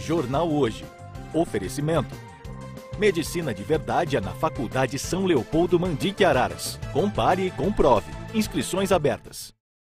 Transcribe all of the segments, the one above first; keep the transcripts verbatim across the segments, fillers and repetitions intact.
Jornal Hoje. Oferecimento. Medicina de Verdade é na Faculdade São Leopoldo Mandique Araras. Compare e comprove. Inscrições abertas.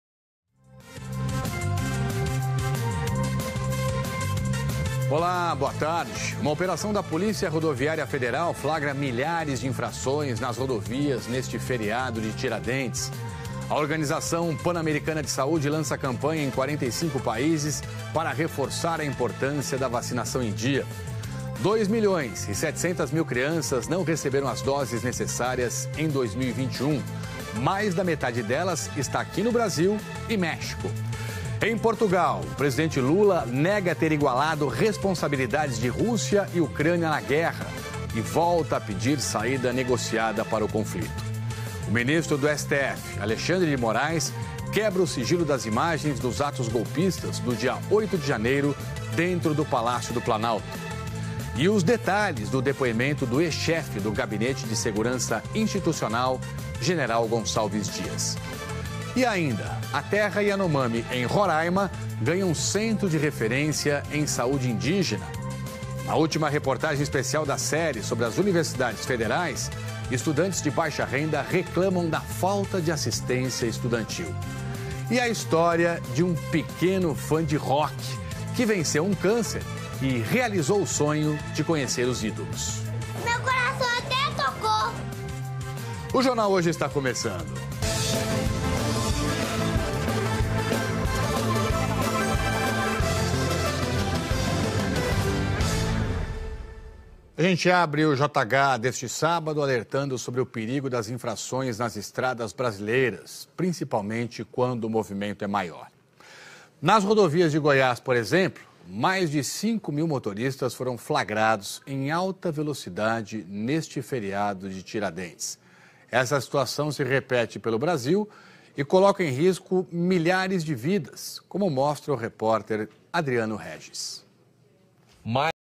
Olá, boa tarde. Uma operação da Polícia Rodoviária Federal flagra milhares de infrações nas rodovias neste feriado de Tiradentes. A Organização Pan-Americana de Saúde lança campanha em quarenta e cinco países para reforçar a importância da vacinação em dia. dois milhões e setecentas mil crianças não receberam as doses necessárias em dois mil e vinte e um. Mais da metade delas está aqui no Brasil e México. Em Portugal, o presidente Lula nega ter igualado responsabilidades de Rússia e Ucrânia na guerra e volta a pedir saída negociada para o conflito. O ministro do S T F, Alexandre de Moraes, quebra o sigilo das imagens dos atos golpistas do dia oito de janeiro dentro do Palácio do Planalto. E os detalhes do depoimento do ex-chefe do Gabinete de Segurança Institucional, General Gonçalves Dias. E ainda, a terra Yanomami, em Roraima, ganha um centro de referência em saúde indígena. Na última reportagem especial da série sobre as universidades federais, estudantes de baixa renda reclamam da falta de assistência estudantil. E a história de um pequeno fã de rock que venceu um câncer e realizou o sonho de conhecer os ídolos. Meu coração até tocou. O Jornal Hoje está começando. A gente abre o J H deste sábado alertando sobre o perigo das infrações nas estradas brasileiras, principalmente quando o movimento é maior. Nas rodovias de Goiás, por exemplo, mais de cinco mil motoristas foram flagrados em alta velocidade neste feriado de Tiradentes. Essa situação se repete pelo Brasil e coloca em risco milhares de vidas, como mostra o repórter Adriano Regis. Mais